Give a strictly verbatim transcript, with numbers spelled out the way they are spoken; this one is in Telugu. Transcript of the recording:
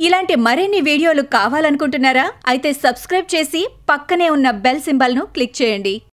ఇలాంటి మరిన్ని వీడియోలు కావాలనుకుంటున్నారా? అయితే సబ్స్క్రైబ్ చేసి పక్కనే ఉన్న బెల్ సింబల్ ను క్లిక్ చేయండి.